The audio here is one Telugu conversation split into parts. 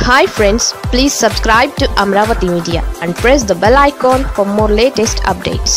Hi friends, please subscribe to Amravati Media and press the bell icon for more latest updates.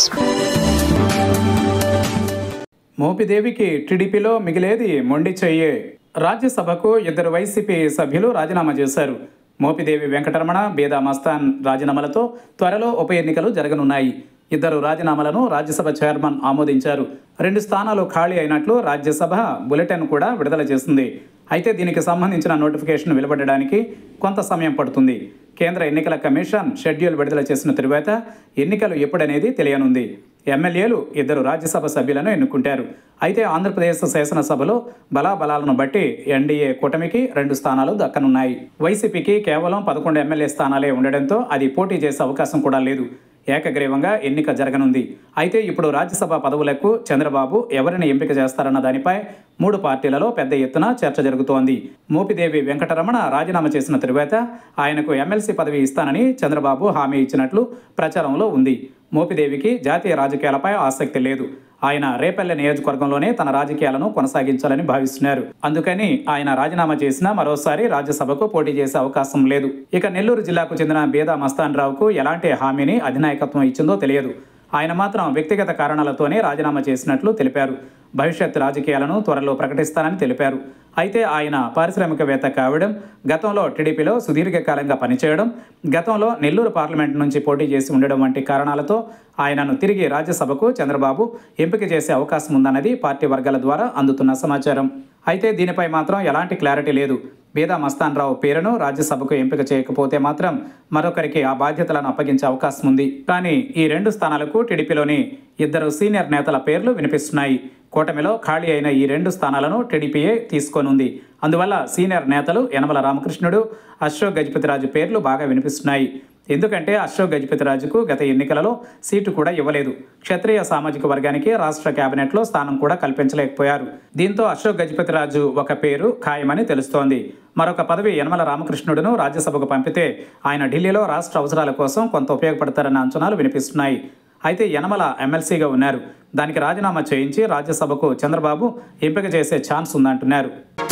మోపిదేవికి టీడీపీలో మిగిలేది మొండి చెయ్యే. రాజ్యసభకు ఇద్దరు వైసీపీ సభ్యులు రాజీనామా చేశారు. మోపిదేవి వెంకటరమణ, బేదా మస్తాన్ రాజీనామాలతో త్వరలో ఉప ఎన్నికలు జరగనున్నాయి. ఇద్దరు రాజీనామాలను రాజ్యసభ చైర్మన్ ఆమోదించారు. 2 స్థానాలు ఖాళీ అయినట్లు రాజ్యసభ బులెటిన్ కూడా విడుదల చేసింది. అయితే దీనికి సంబంధించిన నోటిఫికేషన్ వెలువడడానికి కొంత సమయం పడుతుంది. కేంద్ర ఎన్నికల కమిషన్ షెడ్యూల్ విడుదల చేసిన తరువాత ఎన్నికలు ఎప్పుడనేది తెలియనుంది. ఎమ్మెల్యేలు 2 రాజ్యసభ సభ్యులను ఎన్నుకుంటారు. అయితే ఆంధ్రప్రదేశ్ శాసనసభలో బలాబలాలను బట్టి ఎన్డీఏ కూటమికి 2 స్థానాలు దక్కనున్నాయి. వైసీపీకి కేవలం 11 ఎమ్మెల్యే స్థానాలే ఉండడంతో అది పోటీ చేసే అవకాశం కూడా లేదు. ఏకగ్రీవంగా ఎన్నిక జరగనుంది. అయితే ఇప్పుడు రాజ్యసభ పదవులకు చంద్రబాబు ఎవరిని ఎంపిక చేస్తారన్న దానిపై 3 పార్టీలలో పెద్ద ఎత్తున చర్చ జరుగుతోంది. మోపిదేవి వెంకటరమణ రాజీనామా చేసిన తరువాత ఆయనకు ఎమ్మెల్సీ పదవి ఇస్తానని చంద్రబాబు హామీ ఇచ్చినట్లు ప్రచారంలో ఉంది. మోపిదేవికి జాతీయ రాజకీయాలపై ఆసక్తి లేదు. ఆయన రేపల్లె నియోజకవర్గంలోనే తన రాజకీయాలను కొనసాగించాలని భావిస్తున్నారు. అందుకని ఆయన రాజీనామా చేసినా మరోసారి రాజ్యసభకు పోటీ చేసే అవకాశం లేదు. ఇక నెల్లూరు జిల్లాకు చెందిన బేదా మస్తాన్ రావుకు ఎలాంటి హామీని అధినాయకత్వం ఇచ్చిందో తెలియదు. ఆయన మాత్రం వ్యక్తిగత కారణాలతోనే రాజీనామా చేసినట్లు తెలిపారు. భవిష్యత్ రాజకీయాలను త్వరలో ప్రకటిస్తానని తెలిపారు. అయితే ఆయన పారిశ్రామికవేత్త కావడం, గతంలో టీడీపీలో సుదీర్ఘకాలంగా పనిచేయడం, గతంలో నెల్లూరు పార్లమెంట్ నుంచి పోటీ చేసి ఉండడం వంటి కారణాలతో ఆయనను తిరిగి రాజ్యసభకు చంద్రబాబు ఎంపిక చేసే అవకాశం ఉందన్నది పార్టీ వర్గాల ద్వారా అందుతున్న సమాచారం. అయితే దీనిపై మాత్రం ఎలాంటి క్లారిటీ లేదు. బేదా మస్తాన్ రావు పేరును రాజ్యసభకు ఎంపిక చేయకపోతే మాత్రం మరొకరికి ఆ బాధ్యతలను అప్పగించే అవకాశం ఉంది. కానీ ఈ 2 స్థానాలకు టీడీపీలోని 2 సీనియర్ నేతల పేర్లు వినిపిస్తున్నాయి. కూటమిలో ఖాళీ అయిన ఈ 2 స్థానాలను టీడీపీయే తీసుకోనుంది. అందువల్ల సీనియర్ నేతలు యనమల రామకృష్ణుడు, అశోక్ గజపతిరాజు పేర్లు బాగా వినిపిస్తున్నాయి. ఎందుకంటే అశోక్ గజపతిరాజుకు గత ఎన్నికలలో సీటు కూడా ఇవ్వలేదు. క్షత్రియ సామాజిక వర్గానికి రాష్ట్ర కేబినెట్లో స్థానం కూడా కల్పించలేకపోయారు. దీంతో అశోక్ గజపతిరాజు ఒక పేరు ఖాయమని తెలుస్తోంది. మరొక పదవి యనమల రామకృష్ణుడును రాజ్యసభకు పంపితే ఆయన ఢిల్లీలో రాష్ట్ర అవసరాల కోసం కొంత ఉపయోగపడతారన్న అంచనాలు వినిపిస్తున్నాయి. అయితే యనమల ఎమ్మెల్సీగా ఉన్నారు. దానికి రాజీనామా చేయించి రాజ్యసభకు చంద్రబాబు ఎంపిక చేసే ఛాన్స్ ఉందంటున్నారు.